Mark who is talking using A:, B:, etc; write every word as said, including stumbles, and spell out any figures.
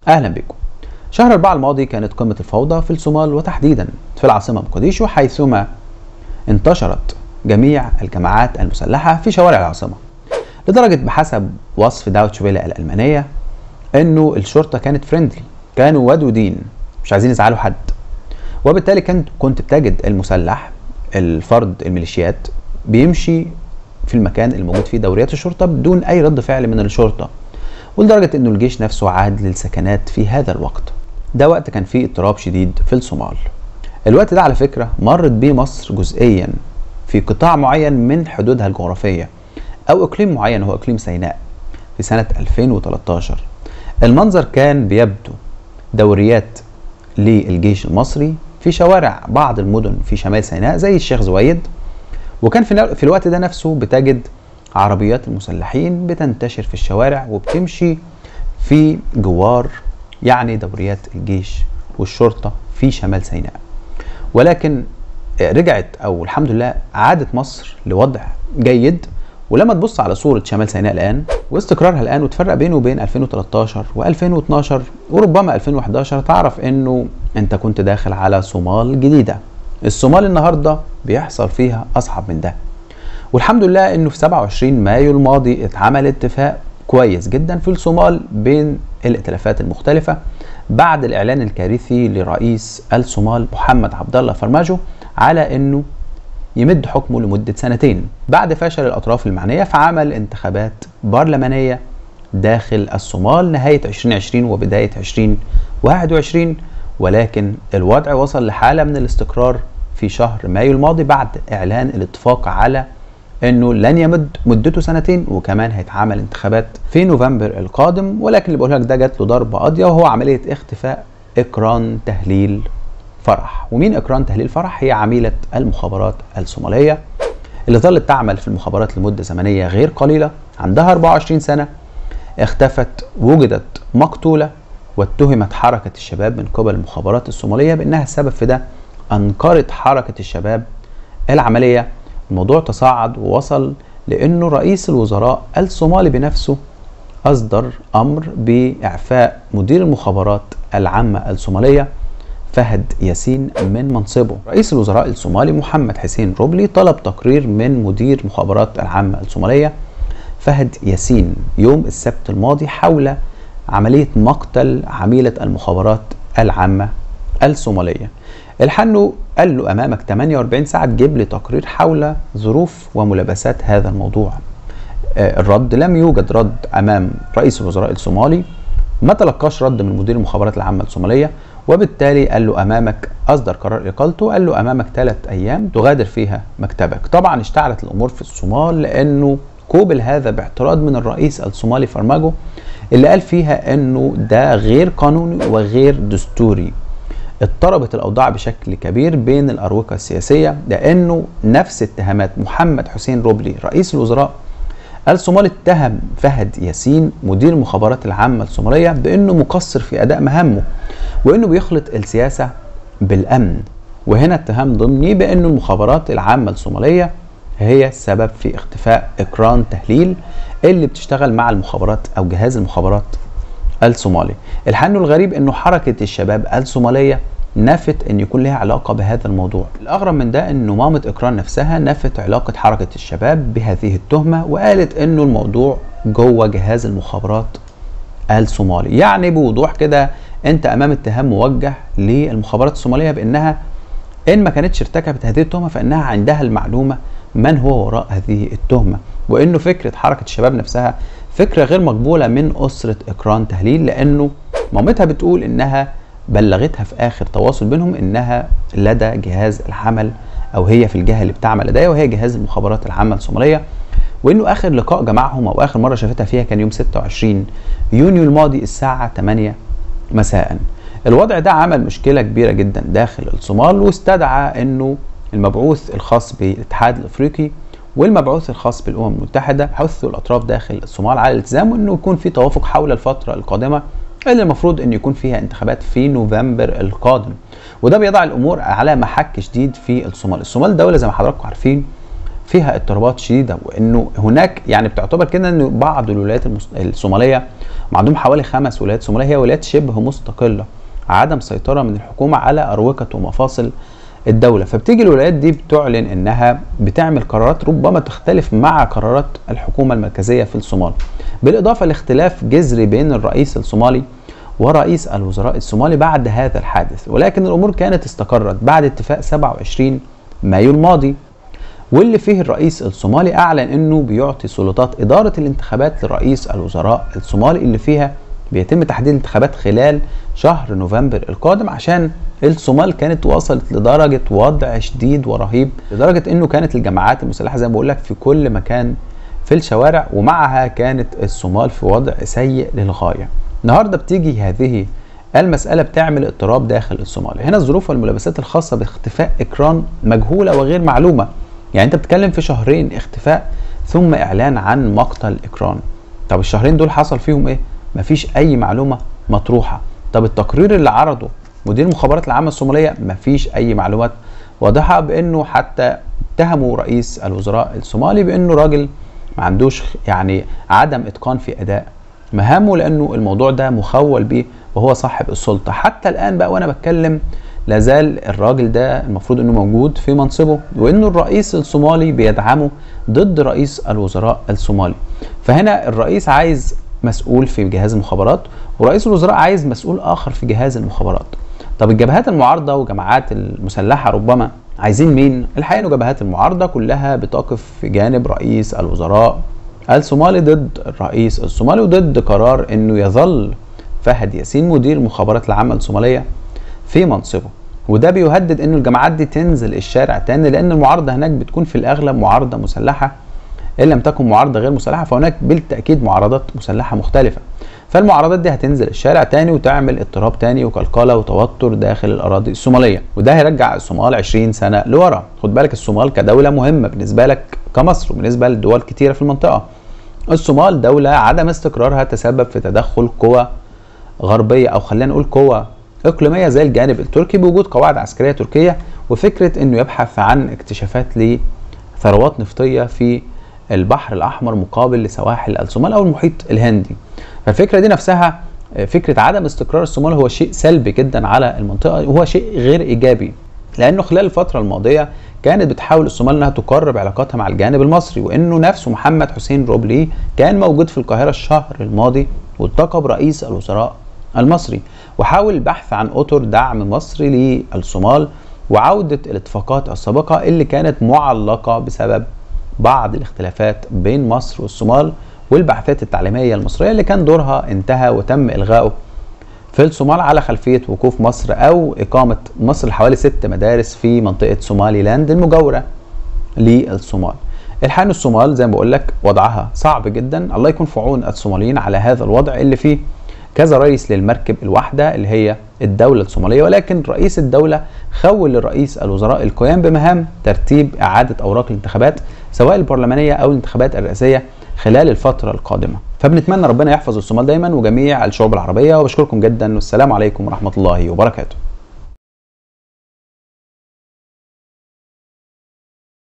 A: أهلا بكم. شهر أربعة الماضي كانت قمة الفوضى في الصومال وتحديدا في العاصمة مقديشو، حيثما انتشرت جميع الجماعات المسلحة في شوارع العاصمة، لدرجة بحسب وصف داوتش ويله الألمانية أنه الشرطة كانت فريندلي، كانوا ودودين مش عايزين يزعلوا حد، وبالتالي كنت كنت بتجد المسلح الفرد الميليشيات بيمشي في المكان الموجود فيه دوريات الشرطة بدون أي رد فعل من الشرطة، ولدرجة أنه الجيش نفسه عاد للسكنات في هذا الوقت. ده وقت كان فيه اضطراب شديد في الصومال. الوقت ده على فكرة مرت بيه مصر جزئيا في قطاع معين من حدودها الجغرافية أو إقليم معين هو إقليم سيناء في سنة ألفين وتلتاشر. المنظر كان بيبدو دوريات للجيش المصري في شوارع بعض المدن في شمال سيناء زي الشيخ زويد، وكان في الوقت ده نفسه بتجد عربيات المسلحين بتنتشر في الشوارع وبتمشي في جوار يعني دوريات الجيش والشرطة في شمال سيناء. ولكن رجعت أو الحمد لله عادت مصر لوضع جيد، ولما تبص على صورة شمال سيناء الآن واستقرارها الآن وتفرق بينه وبين ألفين وتلتاشر وألفين واتناشر وربما ألفين وحداشر، تعرف إنه أنت كنت داخل على صومال جديدة. الصومال النهاردة بيحصل فيها أصعب من ده، والحمد لله انه في سبعة وعشرين مايو الماضي اتعمل اتفاق كويس جدا في الصومال بين الائتلافات المختلفة بعد الاعلان الكارثي لرئيس الصومال محمد عبد الله فرماجو على انه يمد حكمه لمدة سنتين بعد فشل الاطراف المعنية في عمل انتخابات برلمانية داخل الصومال نهاية ألفين وعشرين وبداية ألفين وواحد وعشرين. ولكن الوضع وصل لحالة من الاستقرار في شهر مايو الماضي بعد اعلان الاتفاق على انه لن يمد مدته سنتين، وكمان هيتعمل انتخابات في نوفمبر القادم. ولكن اللي بقول لك ده جات له ضربه قاضيه وهو عمليه اختفاء اقران تهليل فرح. ومين اقران تهليل فرح؟ هي عميله المخابرات الصوماليه اللي ظلت تعمل في المخابرات لمده زمنيه غير قليله، عندها أربعة وعشرين سنه، اختفت، وجدت مقتوله، واتهمت حركه الشباب من قبل المخابرات الصوماليه بانها السبب في ده. انكرت حركه الشباب العمليه. الموضوع تصاعد ووصل لأنه رئيس الوزراء الصومالي بنفسه أصدر أمر بإعفاء مدير المخابرات العامة الصومالية فهد ياسين من منصبه. رئيس الوزراء الصومالي محمد حسين روبلي طلب تقرير من مدير المخابرات العامة الصومالية فهد ياسين يوم السبت الماضي حول عملية مقتل عميلة المخابرات العامة الصومالية. الحنو قال له أمامك ثمانية وأربعين ساعة تجيب لي تقرير حول ظروف وملابسات هذا الموضوع. آه الرد لم يوجد رد أمام رئيس الوزراء الصومالي، ما تلقاش رد من مدير المخابرات العامة الصومالية، وبالتالي قال له أمامك، أصدر قرار إقالته، قال له أمامك ثلاث أيام تغادر فيها مكتبك. طبعا اشتعلت الأمور في الصومال لأنه قوبل هذا باعتراض من الرئيس الصومالي فرماجو اللي قال فيها أنه ده غير قانوني وغير دستوري. اضطربت الأوضاع بشكل كبير بين الأروقة السياسية لأنه نفس اتهامات محمد حسين روبلي رئيس الوزراء الصومالي اتهم فهد ياسين مدير المخابرات العامة الصومالية بأنه مقصر في أداء مهامه وأنه بيخلط السياسة بالأمن. وهنا اتهام ضمني بأنه المخابرات العامة الصومالية هي السبب في اختفاء إقران تهليل اللي بتشتغل مع المخابرات أو جهاز المخابرات الصومالي. الحن الغريب أنه حركة الشباب الصومالية نفت ان يكون لها علاقه بهذا الموضوع. الاغرب من ده انه مامة اقران نفسها نفت علاقه حركه الشباب بهذه التهمه، وقالت انه الموضوع جوه جهاز المخابرات الصومالي. يعني بوضوح كده انت امام اتهام موجه للمخابرات الصوماليه بانها ان ما كانتش ارتكبت هذه التهمه فانها عندها المعلومه من هو وراء هذه التهمه، وانه فكره حركه الشباب نفسها فكره غير مقبوله من اسره اقران تهليل، لانه مامتها بتقول انها بلغتها في اخر تواصل بينهم انها لدى جهاز العمل او هي في الجهه اللي بتعمل لديها وهي جهاز المخابرات العامه الصوماليه، وانه اخر لقاء جمعهم او اخر مره شافتها فيها كان يوم ستة وعشرين يونيو الماضي الساعه ثمانية مساء. الوضع ده عمل مشكله كبيره جدا داخل الصومال، واستدعى انه المبعوث الخاص بالاتحاد الافريقي والمبعوث الخاص بالامم المتحده حثوا الاطراف داخل الصومال على الالتزام وانه يكون في توافق حول الفتره القادمه اللي المفروض ان يكون فيها انتخابات في نوفمبر القادم. وده بيضع الامور على محك شديد في الصومال. الصومال دوله زي ما حضراتكم عارفين فيها اضطرابات شديده، وانه هناك يعني بتعتبر كده ان بعض الولايات الصوماليه عندهم حوالي خمس ولايات صوماليه هي ولايات شبه مستقله، عدم سيطره من الحكومه على اروقه ومفاصل الدوله. فبتيجي الولايات دي بتعلن انها بتعمل قرارات ربما تختلف مع قرارات الحكومه المركزيه في الصومال، بالاضافه لاختلاف جذري بين الرئيس الصومالي ورئيس الوزراء الصومالي بعد هذا الحادث. ولكن الامور كانت استقرت بعد اتفاق سبعة وعشرين مايو الماضي، واللي فيه الرئيس الصومالي اعلن انه بيعطي سلطات اداره الانتخابات لرئيس الوزراء الصومالي، اللي فيها بيتم تحديد الانتخابات خلال شهر نوفمبر القادم، عشان الصومال كانت وصلت لدرجه وضع شديد ورهيب، لدرجه انه كانت الجماعات المسلحه زي ما بقول لك في كل مكان في الشوارع، ومعها كانت الصومال في وضع سيء للغايه. النهارده بتيجي هذه المسألة بتعمل اضطراب داخل الصومال. هنا الظروف والملابسات الخاصة باختفاء إكران مجهولة وغير معلومة. يعني أنت بتتكلم في شهرين اختفاء ثم إعلان عن مقتل إكران. طب الشهرين دول حصل فيهم إيه؟ مفيش أي معلومة مطروحة. طب التقرير اللي عرضه مدير المخابرات العامة الصومالية مفيش أي معلومات واضحة، بأنه حتى اتهموا رئيس الوزراء الصومالي بأنه راجل ما عندوش يعني عدم إتقان في أداء مهامه، لأنه الموضوع ده مخول به وهو صاحب السلطة. حتى الآن بقى وأنا بتكلم لازال الراجل ده المفروض أنه موجود في منصبه، وأنه الرئيس الصومالي بيدعمه ضد رئيس الوزراء الصومالي. فهنا الرئيس عايز مسؤول في جهاز المخابرات، ورئيس الوزراء عايز مسؤول آخر في جهاز المخابرات. طب الجبهات المعارضة وجماعات المسلحة ربما عايزين مين؟ الحقيقة جبهات المعارضة كلها بتقف في جانب رئيس الوزراء الصومالي ضد الرئيس الصومالي، وضد قرار انه يظل فهد ياسين مدير المخابرات العامة الصومالية في منصبه. وده بيهدد انه الجماعات دي تنزل الشارع تاني، لان المعارضة هناك بتكون في الاغلب معارضة مسلحة، ان لم تكن معارضة غير مسلحة فهناك بالتأكيد معارضات مسلحة مختلفة. فالمعارضات دي هتنزل الشارع تاني وتعمل اضطراب تاني وقلقلة وتوتر داخل الاراضي الصومالية، وده هيرجع الصومال عشرين سنة لورا. خد بالك الصومال كدولة مهمة بالنسبة لك كمصر وبالنسبة لدول كتيرة في المنطقة. الصومال دولة عدم استقرارها تسبب في تدخل قوى غربية او خلينا نقول قوى اقليمية زي الجانب التركي بوجود قواعد عسكرية تركية، وفكرة انه يبحث عن اكتشافات لثروات نفطية في البحر الاحمر مقابل لسواحل الصومال او المحيط الهندي. فالفكرة دي نفسها فكرة عدم استقرار الصومال هو شيء سلبي جدا على المنطقة، وهو شيء غير ايجابي، لانه خلال الفترة الماضية كانت بتحاول الصومال انها تقرب علاقاتها مع الجانب المصري، وانه نفسه محمد حسين روبلي كان موجود في القاهرة الشهر الماضي والتقى برئيس الوزراء المصري، وحاول البحث عن اطر دعم مصري للصومال وعودة الاتفاقات السابقة اللي كانت معلقة بسبب بعض الاختلافات بين مصر والصومال والبعثات التعليمية المصرية اللي كان دورها انتهى وتم إلغائه في الصومال على خلفية وقوف مصر أو إقامة مصر حوالي ست مدارس في منطقة سومالي لاند المجاورة للصومال. الحقيقة الصومال زي ما بقول لك وضعها صعب جدا، الله يكون في عون الصوماليين على هذا الوضع اللي فيه كذا رئيس للمركب الواحدة اللي هي الدولة الصومالية، ولكن رئيس الدولة خول لرئيس الوزراء القيام بمهام ترتيب إعادة أوراق الانتخابات سواء البرلمانية أو الانتخابات الرئاسية خلال الفترة القادمة. فبنتمنى ربنا يحفظ الصومال دايما وجميع الشعوب العربية، وبشكركم جدا والسلام عليكم ورحمة الله وبركاته.